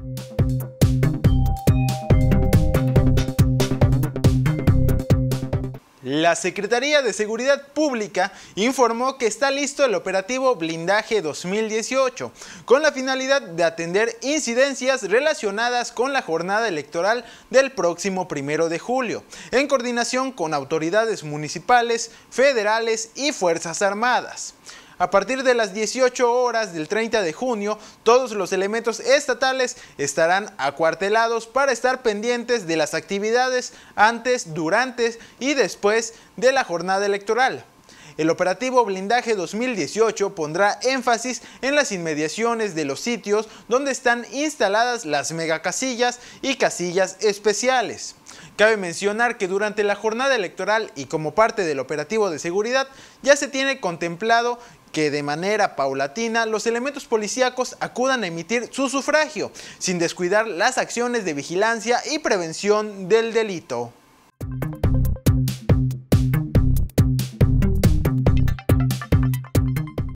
La Secretaría de Seguridad Pública informó que está listo el operativo Blindaje 2018, con la finalidad de atender incidencias relacionadas con la jornada electoral del próximo 1 de julio, en coordinación con autoridades municipales, federales y Fuerzas Armadas. A partir de las 18 horas del 30 de junio, todos los elementos estatales estarán acuartelados para estar pendientes de las actividades antes, durante y después de la jornada electoral. El operativo Blindaje 2018 pondrá énfasis en las inmediaciones de los sitios donde están instaladas las megacasillas y casillas especiales. Cabe mencionar que durante la jornada electoral y como parte del operativo de seguridad ya se tiene contemplado que de manera paulatina los elementos policíacos acudan a emitir su sufragio, sin descuidar las acciones de vigilancia y prevención del delito.